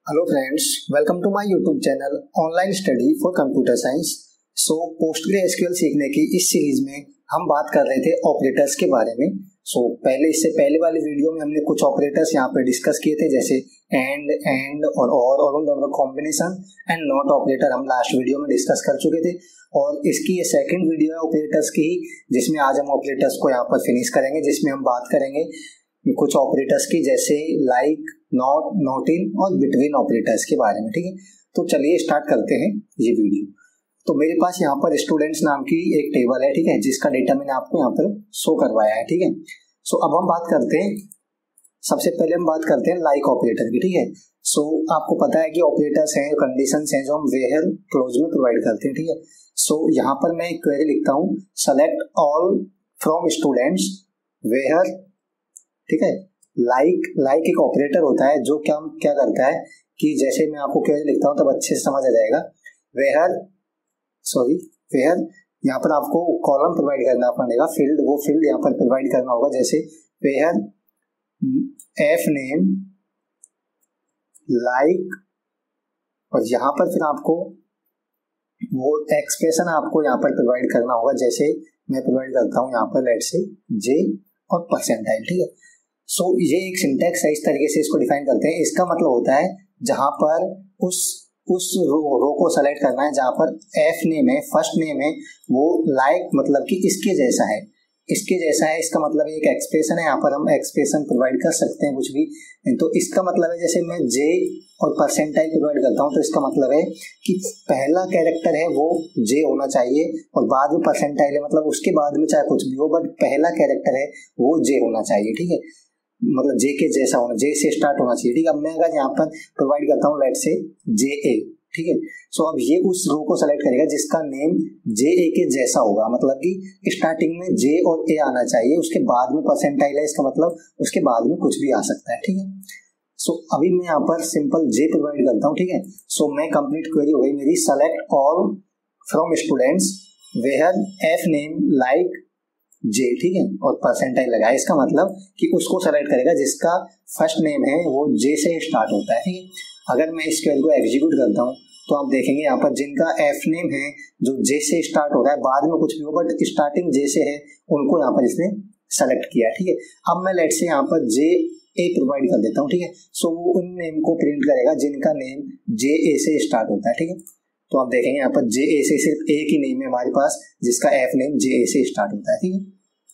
Hello friends, welcome to my YouTube channel online study for computer science. PostgreSQL सीखने की इस series में हम बात कर रहे थे ऑपरेटर्स के बारे में। इससे पहले वाली वीडियो में हमने कुछ ऑपरेटर्स यहाँ पे डिस्कस किए थे, जैसे एंड और उन दोनों का कॉम्बिनेशन एंड नॉट ऑपरेटर हम लास्ट वीडियो में डिस्कस कर चुके थे। और इसकी ये सेकंड वीडियो है ऑपरेटर्स की, जिसमें आज हम ऑपरेटर्स को यहाँ पर फिनिश करेंगे, जिसमें हम बात करेंगे कुछ ऑपरेटर्स की, जैसे लाइक, नॉट, नॉट इन और बिटवीन ऑपरेटर्स के बारे में। ठीक है, तो चलिए स्टार्ट करते हैं ये वीडियो। तो मेरे पास यहाँ पर स्टूडेंट्स नाम की एक टेबल है, ठीक है, जिसका डेटा मैंने आपको यहाँ पर शो करवाया है। ठीक है, अब हम बात करते हैं, सबसे पहले हम बात करते हैं लाइक ऑपरेटर की। ठीक है, आपको पता है कि ऑपरेटर्स हैं, कंडीशंस हैं, जो हम वेयर क्लोज में प्रोवाइड करते हैं। ठीक है, यहाँ पर मैं एक क्वेरी लिखता हूँ, select all from students where. ठीक है, लाइक एक ऑपरेटर होता है जो क्या करता है कि जैसे मैं आपको क्वेरी लिखता हूँ तब अच्छे से समझ आ जाएगा। वेयर यहाँ पर आपको कॉलम प्रोवाइड करना पड़ेगा, वो फील्ड यहाँ पर प्रोवाइड करना होगा, जैसे वेयर एफ नेम लाइक, और यहाँ पर फिर आपको वो एक्सप्रेशन आपको यहाँ पर प्रोवाइड करना होगा, जैसे मैं प्रोवाइड करता हूँ यहाँ पर लेट से जे और परसेंटाइल। ठीक है, ये एक सिंटैक्स है, इस तरीके से इसको डिफाइन करते हैं। इसका मतलब होता है जहां पर उस रो को सेलेक्ट करना है जहां पर एफ नेम है, फर्स्ट नेम है, वो लाइक मतलब कि इसके जैसा है, इसका मतलब एक एक्सप्रेशन है। यहाँ पर हम एक्सप्रेशन प्रोवाइड कर सकते हैं कुछ भी, तो इसका मतलब है जैसे मैं जे और परसेंटाइल प्रोवाइड करता हूँ, तो इसका मतलब है कि पहला कैरेक्टर है वो जे होना चाहिए और बाद में परसेंटाइल है, मतलब उसके बाद में चाहे कुछ भी हो बट पहला कैरेक्टर है वो जे होना चाहिए। ठीक है, मतलब जे के जैसा होना, जे से स्टार्ट होना चाहिए। ठीक है, अब मैं अगर यहाँ पर प्रोवाइड करता हूँ लेट से जे ए, ठीक है, अब ये उस रो को सेलेक्ट करेगा जिसका नेम जे ए के जैसा होगा, मतलब कि स्टार्टिंग में जे और ए आना चाहिए, उसके बाद में परसेंटाइल है, इसका मतलब उसके बाद में कुछ भी आ सकता है। ठीक है, अभी मैं यहाँ पर सिंपल जे प्रोवाइड करता हूँ। ठीक है, मैं कंप्लीट क्वेरी हो गई मेरी, select all from students where F name like J. ठीक है, और परसेंटाइल लगाया, इसका मतलब कि उसको सेलेक्ट करेगा जिसका फर्स्ट नेम है वो जे से स्टार्ट होता है। ठीक है, अगर मैं इस क्वेरी को एग्जीक्यूट करता हूँ तो आप देखेंगे यहाँ पर जिनका एफ नेम है जो जे से स्टार्ट हो रहा है, बाद में कुछ भी हो बट स्टार्टिंग जे से है, उनको यहाँ पर इसने सेलेक्ट किया। ठीक है, अब मैं लेट से यहाँ पर जे ए प्रोवाइड कर देता हूँ। ठीक है, वो उन नेम को प्रिंट करेगा जिनका नेम जे ए से स्टार्ट होता है। ठीक है, तो आप देखेंगे यहाँ पर जे ए से सिर्फ एक ही नेम है हमारे पास जिसका एफ नेम जे ए से स्टार्ट होता है। ठीक है,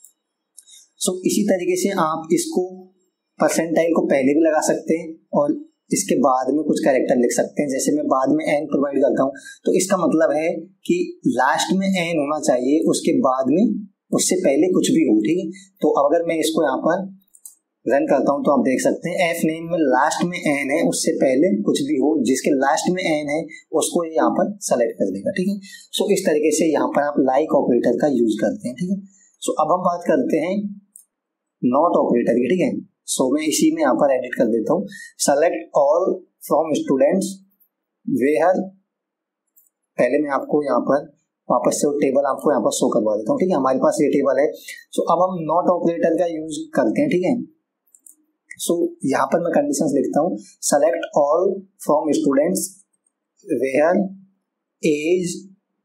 इसी तरीके से आप इसको परसेंटाइल को पहले भी लगा सकते हैं और इसके बाद में कुछ कैरेक्टर लिख सकते हैं, जैसे मैं बाद में एन प्रोवाइड करता हूँ, तो इसका मतलब है कि लास्ट में एन होना चाहिए, उसके बाद में उससे पहले कुछ भी हो। ठीक है, तो अगर मैं इसको यहाँ पर रन करता हूँ तो आप देख सकते हैं एफ नेम में लास्ट में एन है, उससे पहले कुछ भी हो, जिसके लास्ट में एन है उसको यहाँ पर सेलेक्ट कर देगा। ठीक है, इस तरीके से यहाँ पर आप लाइक ऑपरेटर का यूज करते हैं। ठीक है, अब हम बात करते हैं नॉट ऑपरेटर की। ठीक है, मैं इसी में यहाँ पर एडिट कर देता हूँ, select all from students where, पहले मैं आपको यहाँ पर वापस से वो टेबल आपको यहाँ पर शो करवा देता हूँ। ठीक है, हमारे पास ये टेबल है। अब हम नॉट ऑपरेटर का यूज करते हैं। ठीक है, यहाँ पर मैं कंडीशंस लिखता हूँ, select all from students where age,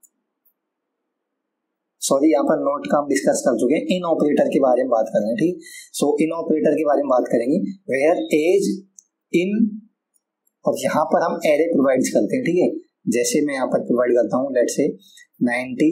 यहाँ पर नोट का हम डिस्कस कर चुके हैं, इन ऑपरेटर के बारे में बात कर रहे हैं। ठीक, इन ऑपरेटर के बारे में बात करेंगे, वेयर एज इन, और यहाँ पर हम एरे प्रोवाइड करते हैं। ठीक है, जैसे मैं यहाँ पर प्रोवाइड करता हूँ लेट से 90,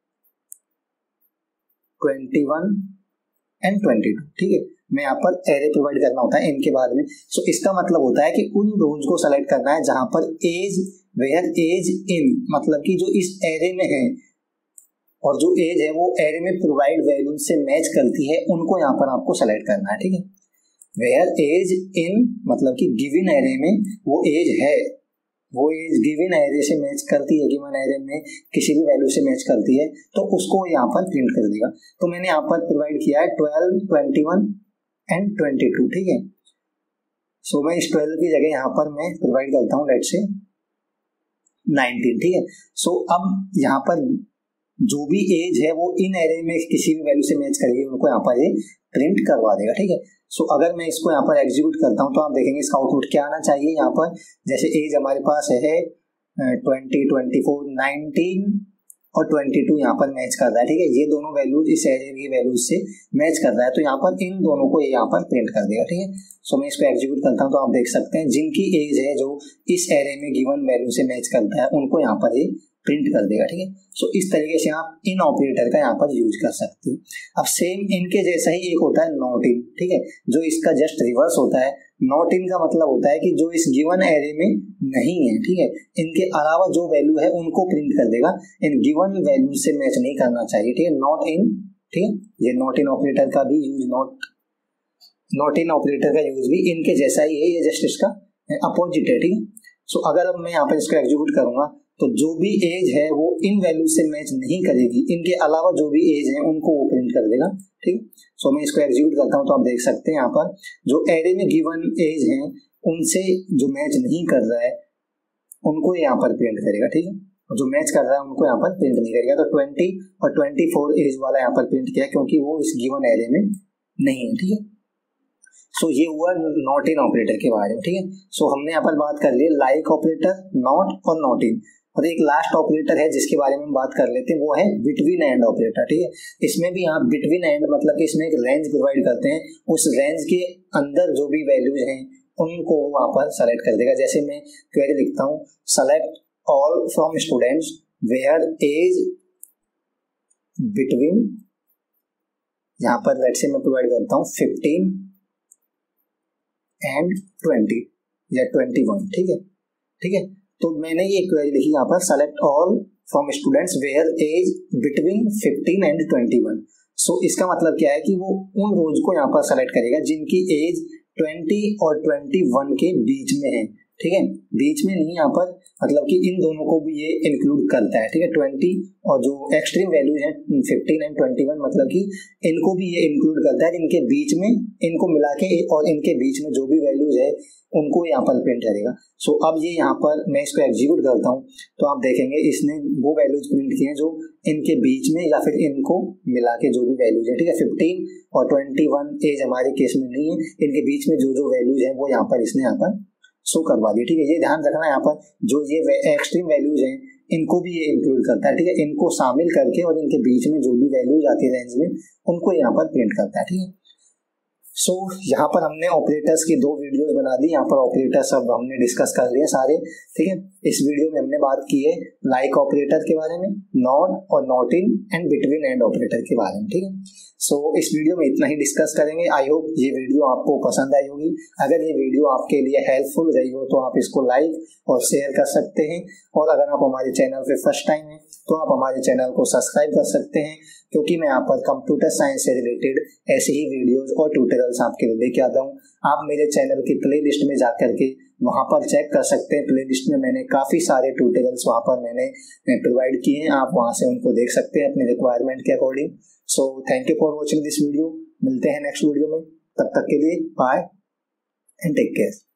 21 एंड 22। ठीक है, मैं यहाँ पर एरे प्रोवाइड करना होता है इनके बाद में। इसका मतलब होता है कि उन रोज को सेलेक्ट करना है जहां पर एज, वेयर एज इन, मतलब कि जो इस एरे में है और जो एज है वो एरे में प्रोवाइड वैल्यू से मैच करती है, उनको यहाँ पर आपको सेलेक्ट करना है। ठीक है, वेयर एज इन मतलब कि गिवन एरे में वो एज है, वो एज गिवन एरे से मैच करती है, गिवन एरे में किसी भी वैल्यू से मैच करती है, तो उसको यहाँ पर प्रिंट कर देगा। तो मैंने यहाँ पर प्रोवाइड किया है 12, 21 एंड 22। ठीक है, मैं इस 12 की जगह यहाँ पर मैं प्रोवाइड करता हूँ लेट से 19। ठीक है, अब यहाँ पर जो भी एज है वो इन एरे में किसी भी वैल्यू से मैच करेगी, उनको यहाँ पर ये प्रिंट करवा देगा। ठीक है, सो अगर मैं इसको यहाँ पर एग्जीक्यूट करता हूँ तो आप देखेंगे इसका आउटपुट क्या आना चाहिए। यहाँ पर जैसे एज हमारे पास है 20, 24, 19 और 22 यहाँ पर मैच कर रहा है। ठीक है, ये दोनों वैल्यूज इस एरे की वैल्यूज से मैच कर रहा है, तो यहाँ पर इन दोनों को ये यहाँ पर प्रिंट कर देगा। ठीक है, सो मैं इसको एग्जीक्यूट करता हूँ तो आप देख सकते हैं जिनकी एज है जो इस एरे में गिवन वैल्यू से मैच करता है उनको यहाँ पर ये प्रिंट कर देगा। ठीक है, सो इस तरीके से आप इन ऑपरेटर का यहाँ पर यूज कर सकते हैं। अब सेम इनके जैसा ही एक होता है नॉट इन। ठीक है, जो इसका जस्ट रिवर्स होता है। नॉट इन का मतलब होता है कि जो इस गिवन एरे में नहीं है, ठीक है, इनके अलावा जो वैल्यू है उनको प्रिंट कर देगा, इन गिवन वैल्यू से मैच नहीं करना चाहिए। ठीक है, नॉट इन। ठीक है, ये नॉट इन ऑपरेटर का भी यूज नॉट इन ऑपरेटर का यूज भी इनके जैसा ही है, ये जस्ट इसका अपोजिट है। ठीक है, सो अगर अब मैं यहाँ पर इसको एग्जीक्यूट करूंगा तो जो भी एज है वो इन वैल्यू से मैच नहीं करेगी, इनके अलावा जो भी एज है उनको वो प्रिंट कर देगा। ठीक, सो मैं इसको एग्जीक्यूट करता हूँ तो आप देख सकते हैं यहाँ पर जो एरे में गिवन एज है उनसे जो मैच नहीं कर रहा है उनको यहाँ पर प्रिंट करेगा। ठीक है, और जो मैच कर रहा है उनको यहाँ पर प्रिंट नहीं करेगा। तो 20 और 24 एज वाला यहाँ पर प्रिंट किया क्योंकि वो इस गिवन एरे में नहीं है। ठीक है, सो ये हुआ नॉट इन ऑपरेटर के बारे में। ठीक है, सो हमने यहाँ पर बात कर ली लाइक ऑपरेटर, नॉट और नॉट इन, और एक लास्ट ऑपरेटर है जिसके बारे में हम बात कर लेते हैं, वो है बिटवीन एंड ऑपरेटर। ठीक है, इसमें भी आप बिटवीन एंड मतलब कि इसमें एक रेंज प्रोवाइड करते हैं, उस रेंज के अंदर जो भी वैल्यूज हैं उनको वहां पर सेलेक्ट कर देगा। जैसे मैं क्वेरी लिखता हूँ select all from students where age between, यहाँ पर लेट्स से मैं प्रोवाइड करता हूँ 15 एंड 20 या 21। ठीक है, ठीक है, तो मैंने ये क्वेरी लिखी यहाँ पर select all from students where age between 15 and 21। So इसका मतलब क्या है कि वो उन रोज को यहाँ पर सेलेक्ट करेगा जिनकी एज 20 और 21 के बीच में है। ठीक है, बीच में नहीं, यहाँ पर मतलब कि इन दोनों को भी ये इंक्लूड करता है। ठीक है, 20 और जो एक्सट्रीम वैल्यूज हैं 15 एंड 21 मतलब कि इनको भी ये इंक्लूड करता है, इनके बीच में इनको मिला के और इनके बीच में जो भी वैल्यूज है उनको यहाँ पर प्रिंट करेगा। सो अब ये यहाँ पर मैं इसको एग्जीक्यूट करता हूँ तो आप देखेंगे इसने वो वैल्यूज प्रिंट किए हैं जो इनके बीच में या फिर इनको मिला के जो भी वैल्यूज है। ठीक है, 15 और 21 एज हमारे केस में नहीं है, इनके बीच में जो जो वैल्यूज है वो यहाँ पर इसने यहाँ पर शो करवा दिया। ठीक है, ये ध्यान रखना यहाँ पर जो ये एक्सट्रीम वैल्यूज हैं इनको भी ये इंक्लूड करता है। ठीक है, इनको शामिल करके और इनके बीच में जो भी वैल्यूज आती है रेंज में उनको यहाँ पर प्रिंट करता है। ठीक है, सो यहाँ पर हमने ऑपरेटर्स की 2 वीडियोस बना दी, यहाँ पर ऑपरेटर्स सब हमने डिस्कस कर लिए सारे। ठीक है, इस वीडियो में हमने बात की है लाइक ऑपरेटर के बारे में, नॉट और not in and between and operator के बारे में। ठीक है, सो इस वीडियो में इतना ही डिस्कस करेंगे। आई होप ये वीडियो आपको पसंद आई होगी। अगर ये वीडियो आपके लिए हेल्पफुल रही हो तो आप इसको लाइक और शेयर कर सकते हैं, और अगर आप हमारे चैनल पे फर्स्ट टाइम हैं तो आप हमारे चैनल को सब्सक्राइब कर सकते हैं, क्योंकि मैं यहाँ पर कंप्यूटर साइंस से रिलेटेड ऐसे ही वीडियोस और ट्यूटोरियल्स आपके लिए लेके आता हूँ। आप मेरे चैनल की प्लेलिस्ट में जा करके वहाँ पर चेक कर सकते हैं। प्लेलिस्ट में मैंने काफ़ी सारे ट्यूटोरियल्स वहाँ पर मैंने प्रोवाइड किए हैं, आप वहाँ से उनको देख सकते हैं अपने रिक्वायरमेंट के according. So thank you for watching this video. मिलते हैं नेक्स्ट वीडियो में, तब तक के लिए बाय एंड टेक केयर।